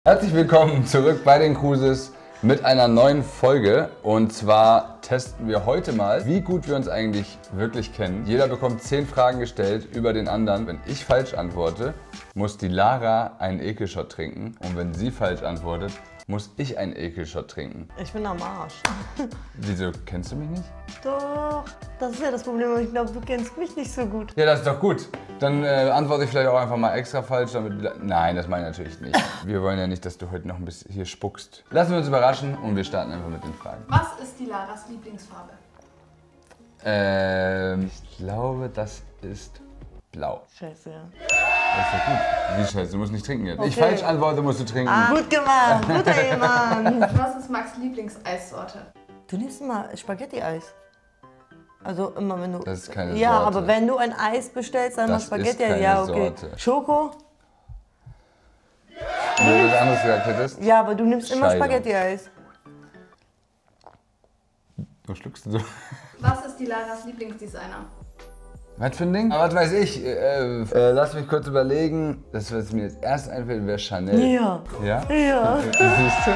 Herzlich willkommen zurück bei den Cruises mit einer neuen Folge. Und zwar testen wir heute mal, wie gut wir uns eigentlich wirklich kennen. Jeder bekommt 10 Fragen gestellt über den anderen. Wenn ich falsch antworte, muss die Lara einen Ekelshot trinken. Und wenn sie falsch antwortet, muss ich einen Ekelshot trinken. Ich bin am Arsch. Wieso, kennst du mich nicht? Doch, das ist ja das Problem. Ich glaube, du kennst mich nicht so gut. Ja, das ist doch gut. Dann antworte ich vielleicht auch einfach mal extra falsch. Nein, das meine ich natürlich nicht. Wir wollen ja nicht, dass du heute noch ein bisschen hier spuckst. Lassen wir uns überraschen und wir starten einfach mit den Fragen. Was ist die Laras Lieblingsfarbe? Ich glaube, das ist blau. Scheiße, ja. Das ist doch gut. Wie scheiße, du musst nicht trinken jetzt. Okay. Ich falsch antworte, musst du trinken. Gut gemacht, guter Ehemann. Was ist Max' Lieblingseissorte? Du nimmst mal Spaghetti-Eis. Also immer wenn du... Das ist keine Ja, Sorte. aber wenn du ein Eis bestellst, dann mal Das ist Spaghetti. keine Ja, okay. Sorte. Schoko? Wenn du was anderes gesagt hättest. Ja, aber du nimmst immer Scheidung. Spaghetti-Eis. Wo schluckst du so? Was ist die Laras Lieblingsdesigner? Was für ein Ding? Was weiß ich? Lass mich kurz überlegen. Das, was mir jetzt erst einfällt, wäre Chanel. Ja. Ja? Ja. Siehst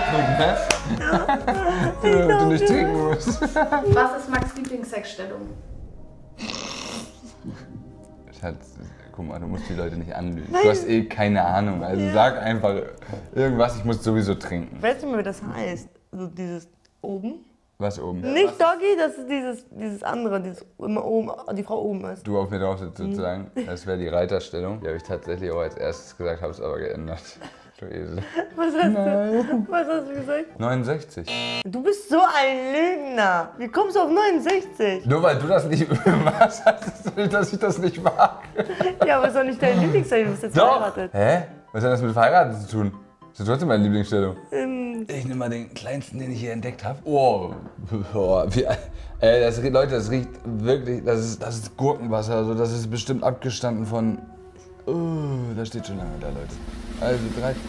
du? Damit du nicht trinken musst. Was ist Max' Lieblingssexstellung? Schatz, guck mal, du musst die Leute nicht anlügen. Du hast eh keine Ahnung. Also sag einfach irgendwas, ich muss sowieso trinken. Weißt du mal, wie das heißt? Also dieses oben? Was oben? Nicht Doggy, das ist dieses andere, dieses immer oben, die Frau oben ist. Du auf mir drauf sitzt sozusagen. Das wäre die Reiterstellung. Die habe ich tatsächlich auch als erstes gesagt, habe es aber geändert. Du Esel. Was hast du gesagt? 69. Du bist so ein Lügner. Wie kommst du auf 69? Nur weil du das nicht machst, heißt das nicht, dass ich das nicht mag. Ja, aber ist doch nicht dein Lieblingsstyle, du bist jetzt verheiratet. Hä? Was hat das mit verheiratet zu tun? Das ist trotzdem meine Lieblingsstellung. Ich nehme mal den kleinsten, den ich hier entdeckt habe. Oh, Leute, das riecht wirklich, das ist Gurkenwasser. Also das ist bestimmt abgestanden von... Oh, das steht schon lange da, Leute. Also 3, 2, 1.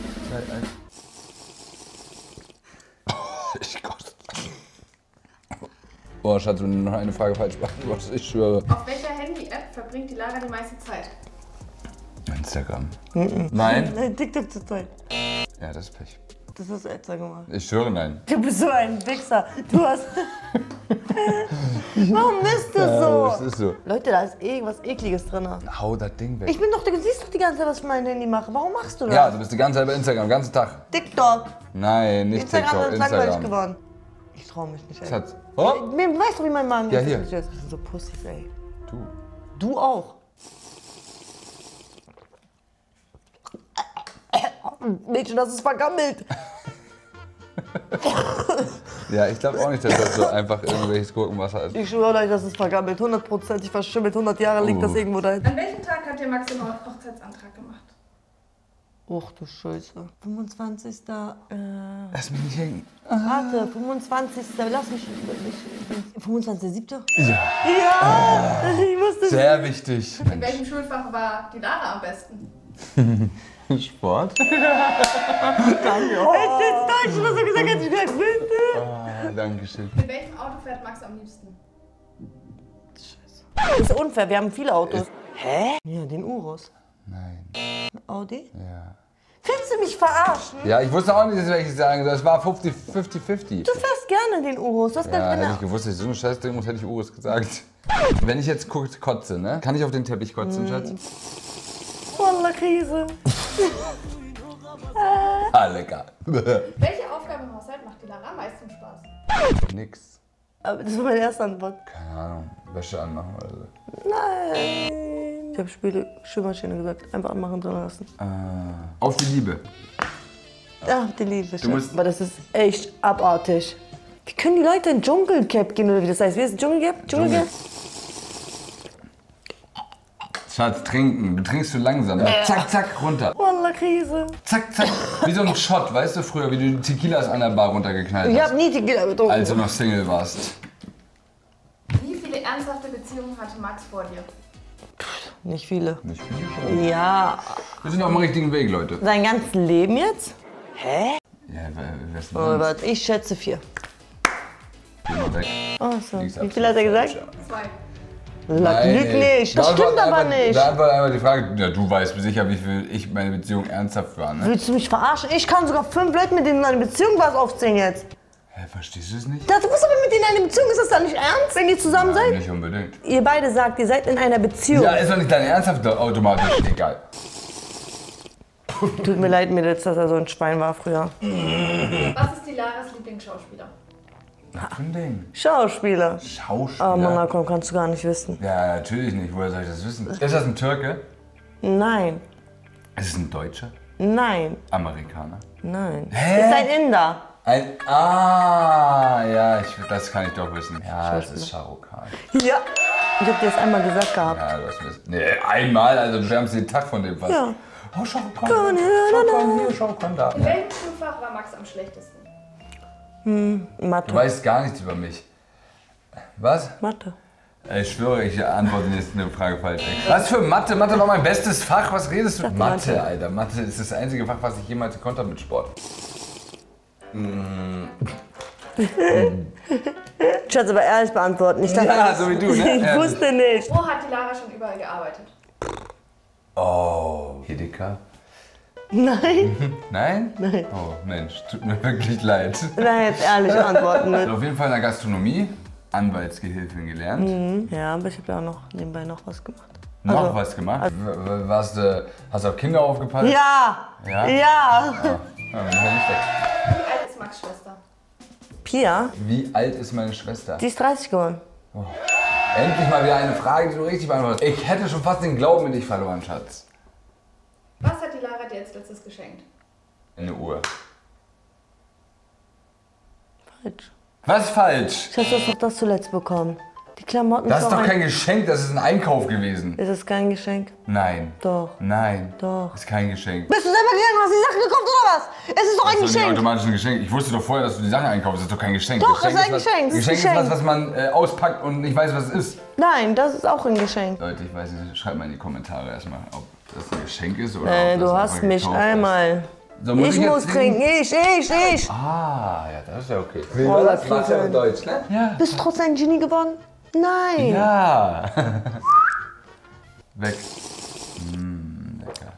Ich koste. Boah, Schatz, wenn du noch eine Frage falsch machst, ich schwöre. Auf welcher Handy-App verbringt die Lara die meiste Zeit? Instagram. Nein? Nein, TikTok zur Zeit. Ja, das ist Pech. Das hast du extra gemacht. Ich schwöre, nein. Du bist so ein Wichser. Du hast... Warum bist du so? Das ist so. Leute, da ist irgendwas Ekliges drin. Hau das Ding weg. Ich bin doch, du siehst doch die ganze Zeit, was ich mit meinem Handy mache. Warum machst du das? Ja, du bist die ganze Zeit bei Instagram, den ganzen Tag. TikTok. Nein, nicht Instagram TikTok, ist langweilig Instagram. geworden. Ich trau mich nicht, ey. Schatz. Oh? Du weißt doch, wie mein Magen Ja, ist. hier. Das sind so Pussys, ey. Du. Du auch. Mädchen, das ist vergammelt. Ja, ich glaube auch nicht, dass das so einfach irgendwelches Gurkenwasser ist. Ich schwöre euch, das ist vergammelt. 100%, verschimmelt. 100 Jahre liegt das irgendwo da. An welchem Tag hat dir Max den Hochzeitsantrag gemacht? Och du Scheiße. 25. Lass mich nicht hängen. Warte, 25. Lass mich. 25.7. Ja. Ja! Ich musste. Sehr wichtig. In welchem Schulfach war die Lara am besten? Sport? Danke. Oh. Es ist Deutsch, was du gesagt hast. Ich gesagt, bitte. Oh, Dankeschön. Mit welchem Auto fährt Max am liebsten? Das ist unfair, wir haben viele Autos. Hä? Ja, den Urus. Nein. Audi? Ja. Willst du mich verarschen? Ja, ich wusste auch nicht, dass ich sagen soll. Das war 50-50. Du fährst gerne den Urus. Das Ja, hätte genau. ich gewusst, dass ich so einen Scheiß trinken muss, hätte ich Urus gesagt. Wenn ich jetzt kotze, ne? Kann ich auf den Teppich kotzen, Schatz? Voller Krise. Ah, lecker. Welche Aufgabe im Haushalt macht die Lara am meisten Spaß? Nix. Aber das war meine erste Antwort. Keine Ahnung. Wäsche anmachen oder so. Nein. Ich habe Spülmaschine gesagt. Einfach anmachen und drin lassen. Auf die Liebe. Ach, die Liebe. musst- Aber das ist echt abartig. Wie können die Leute in Dschungelcap gehen oder wie das heißt? Wie ist Dschungelcap? Dschungelcap? Schatz, trinken. Du trinkst zu langsam. Zack, zack, runter. Voller Krise. Zack, zack. Wie so ein Shot, weißt du früher, wie du die Tequilas an der Bar runtergeknallt Ich hast. habe nie Tequila getrunken. Als du noch Single warst. Wie viele ernsthafte Beziehungen hatte Max vor dir? Nicht viele. Nicht viel. Ja. Wir sind auf dem richtigen Weg, Leute. Sein ganzes Leben jetzt? Ja, was denn Oh, sonst? warte, ich schätze 4. Geh mal weg. Oh, so. Die ist Wie viel hat er absolut gesagt? falsch, 2. Lüg nicht, das stimmt aber nicht. Da war einmal die Frage, ja, du weißt sicher, wie viel ich meine Beziehung ernsthaft war, ne? Willst du mich verarschen? Ich kann sogar 5 Leute, mit denen in einer Beziehung was aufzählen jetzt. Hä, verstehst du es nicht? Du bist aber mit denen in einer Beziehung, ist das dann nicht ernst, wenn ihr zusammen seid? Nicht unbedingt. Ihr beide sagt, ihr seid in einer Beziehung. Ja, ist doch nicht dein ernsthaft automatisch. Egal. Tut mir leid, Mädels, dass er so ein Schwein war früher. Was ist die Laras Lieblingsschauspieler? Was für ein Ding? Schauspieler. Schauspieler? Oh Mann, komm, kannst du gar nicht wissen. Ja, natürlich nicht. Woher soll ich das wissen? Ist das ein Türke? Nein, Ist es ein Deutscher? nein, Amerikaner? nein. Hä? Ist ein Inder. Ja, das kann ich doch wissen. Ja, es ist Shah Rukh Khan. Ja. Ich hab dir das einmal gesagt gehabt. Ja, du hast mir das. Nee, einmal, also du schwärmst den Tag von dem fast. Ja. Oh, Shah Rukh Khan. Shah Rukh Khan hier, Shah Rukh Khan da. In welchem Schulfach war Max am schlechtesten? Du Mathe. weißt gar nichts über mich. Was? Mathe. Ich schwöre, ich antworte jetzt eine Frage falsch. Was für Mathe? Mathe war mein bestes Fach. Was redest du? Mathe, Alter. Mathe ist das einzige Fach, was ich jemals gekonnt habe mit Sport. Schatz, aber ehrlich beantworten. Ich dachte, Ja, so wie du, ne? Ich wusste nicht. Wo hat die Lara schon überall gearbeitet? Oh, Edeka. Nein? Nein? Nein. Oh Mensch, tut mir wirklich leid. Nein, jetzt ehrlich antworten. Ich Ne? habe auf jeden Fall in der Gastronomie Anwaltsgehilfin gelernt. Ja, aber ich habe ja auch noch nebenbei noch was gemacht. Noch was gemacht? Hast du auf Kinder aufgepasst? Ja! Ja? Ja! Ja, bin ich ja nicht schlecht. Wie alt ist Max' Schwester? Pia, Wie alt ist meine Schwester? die ist 30 geworden. Endlich mal wieder eine Frage, die du richtig beantwortest. Ich hätte schon fast den Glauben in dich verloren, Schatz. Was hat die Lara dir als letztes geschenkt? Eine Uhr. Falsch. Was falsch? Schatz, du hast doch das zuletzt bekommen. Die Klamotten Das ist für doch ein- kein Geschenk, das ist ein Einkauf gewesen. Ist es kein Geschenk? Nein. Doch. Nein. Doch. Ist kein Geschenk. Bist du selber gegangen und hast die Sachen gekauft oder was? Es ist doch ein Das ist doch nicht Geschenk. automatisch ein Geschenk. Ich wusste doch vorher, dass du die Sachen einkaufst. Das ist doch kein Geschenk. Doch, das ist ein was- Geschenk, das ist Geschenk ist Geschenk. was, was man auspackt und nicht weiß, was es ist. Nein, das ist auch ein Geschenk. Leute, ich weiß nicht, schreibt mal in die Kommentare erstmal, ob das ein Geschenk ist oder ob Du das hast einfach mich gekauft ist. einmal. So, muss Ich jetzt muss trinken, ich. Ah, ja, das ist ja okay. Oh, das Macht ja Kiefern. in Deutsch, ne? Ja. Bist du trotzdem ein Genie geworden? Nein. Ja. Weg. Lecker.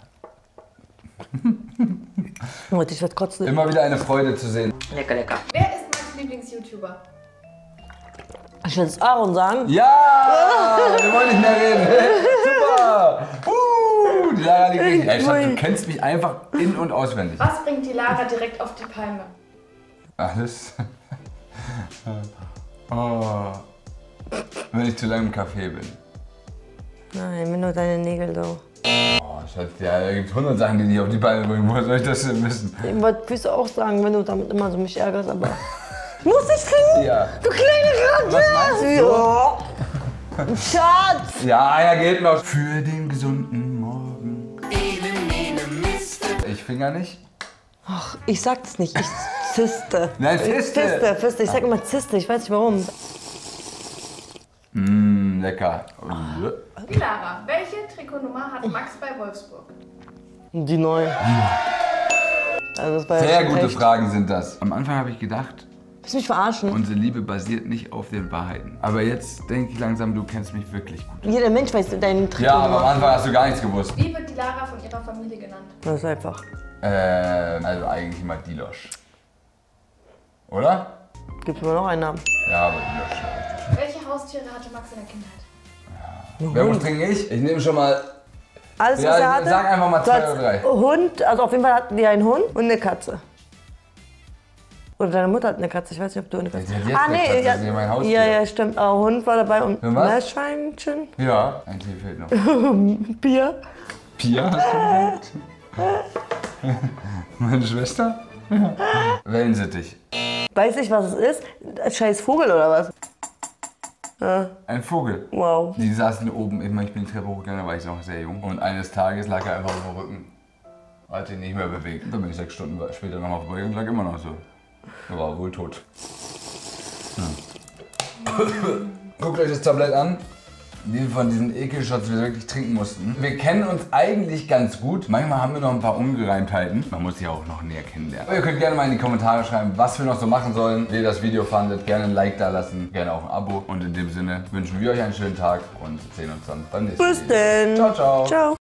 Leute, ich werd kotzen. Immer wieder eine Freude zu sehen. Lecker, lecker. Wer ist Max' Lieblings-YouTuber? Ich will es Aaron sagen. Ja! Wir wollen nicht mehr reden. Super! Die Lara liegt richtig. Ey, Schatz, du kennst mich einfach in- und auswendig. Was bringt die Lara direkt auf die Palme? Alles. Oh. Wenn ich zu lange im Café bin. Nein, mir nur deine Nägel so. Oh, Schatz, ja, da gibt 100 Sachen, die dich auf die Beine bringen. Woher soll ich das denn wissen? Ich willst du auch sagen, wenn du damit immer so mich ärgerst, aber... Muss ich trinken? Ja. Du kleine Ratte! Was meinst du? Ja. Schatz! Ja, einer geht noch. Für den gesunden Morgen. Ich finger nicht. Ach, ich sag's nicht, ich ziste. Nein, Fiste. Fiste. Ich sag immer Ziste, ich weiß nicht warum. Lecker. Die Lara, welche Trikotnummer hat Max bei Wolfsburg? Die neuen. Also das war ja Sehr schon gute echt. Fragen sind das. Am Anfang habe ich gedacht, Willst du mich verarschen? unsere Liebe basiert nicht auf den Wahrheiten. Aber jetzt denke ich langsam, du kennst mich wirklich gut. Jeder Mensch weiß deinen Trick. Ja, aber am Anfang hast du gar nichts gewusst. Wie wird die Lara von ihrer Familie genannt? Das ist einfach. Also eigentlich immer Dilosch. Oder? Gibt immer noch einen Namen. Ja, aber Dilosch. Welche Haustiere hatte Max in der Kindheit? Wer muss trinken? Ich nehme schon mal. Alles, Ja, was er hatte? sag einfach mal Du 2 hast oder 3. Hund, also auf jeden Fall hatten die einen Hund und eine Katze. Oder deine Mutter hat eine Katze, ich weiß nicht, ob du eine Katze Die hat jetzt eine Katze, das ist ja mein Haustier. Ja, ja, stimmt. Aber Hund war dabei und Und was? Meerschweinchen, Ja, ein Tee fehlt noch. Bier. Pia, hast du gesagt? Meine Schwester? Ja. Wellensittich. Weiß ich, was es ist? Ein scheiß Vogel oder was? Ein Vogel. Wow. Die saßen oben, ich bin die Treppe hochgegangen, da war ich noch sehr jung. Und eines Tages lag er einfach auf dem Rücken. Hat ihn nicht mehr bewegt. Dann bin ich 6 Stunden später noch auf dem Rücken und lag immer noch so. Er war wohl tot. Guckt euch das Tablett an. wie von diesen Ekelshots wir wirklich trinken mussten. Wir kennen uns eigentlich ganz gut. Manchmal haben wir noch ein paar Ungereimtheiten. Man muss sie auch noch näher kennenlernen. Aber ihr könnt gerne mal in die Kommentare schreiben, was wir noch so machen sollen. Wie ihr das Video fandet. Gerne ein Like da lassen. Gerne auch ein Abo. Und in dem Sinne wünschen wir euch einen schönen Tag und sehen uns dann beim nächsten Video. Bis denn. Ciao, ciao. Ciao.